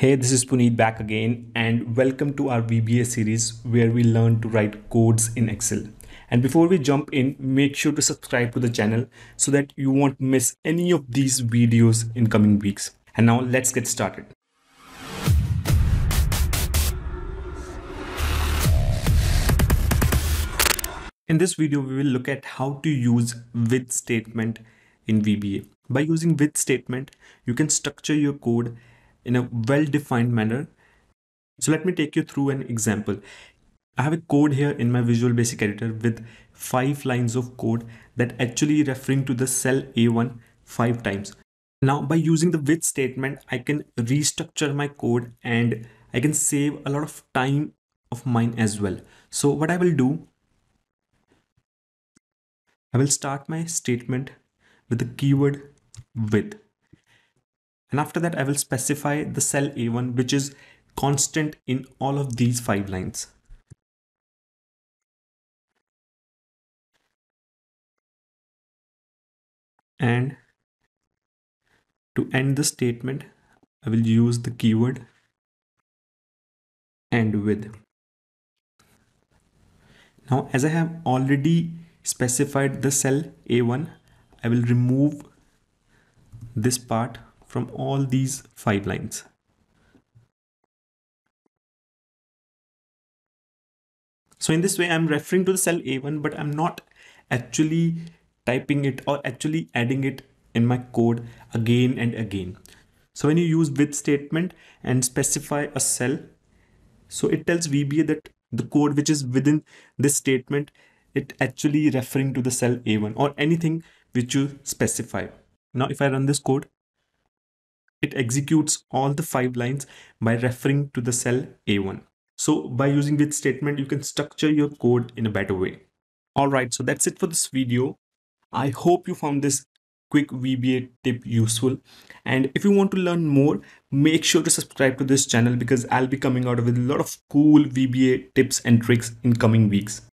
Hey, this is Puneet back again, and welcome to our VBA series where we learn to write codes in Excel. And before we jump in, make sure to subscribe to the channel so that you won't miss any of these videos in coming weeks. And now let's get started. In this video, we will look at how to use with statement in VBA. By using with statement, you can structure your code in a well-defined manner. So let me take you through an example. I have a code here in my Visual Basic Editor with 5 lines of code that actually referring to the cell A1 5 times. Now by using the with statement, I can restructure my code and I can save a lot of time of mine as well. So what I will do, I will start my statement with the keyword with. And after that, I will specify the cell A1, which is constant in all of these 5 lines. And to end the statement, I will use the keyword and with. Now, as I have already specified the cell A1, I will remove this part from all these 5 lines. So in this way, I'm referring to the cell A1, but I'm not actually typing it or actually adding it in my code again and again. So when you use with statement and specify a cell, so it tells VBA that the code which is within this statement, it actually referring to the cell A1 or anything which you specify. Now, if I run this code, it executes all the 5 lines by referring to the cell A1. So by using with statement, you can structure your code in a better way. All right, so that's it for this video. I hope you found this quick VBA tip useful. And if you want to learn more, make sure to subscribe to this channel because I'll be coming out with a lot of cool VBA tips and tricks in coming weeks.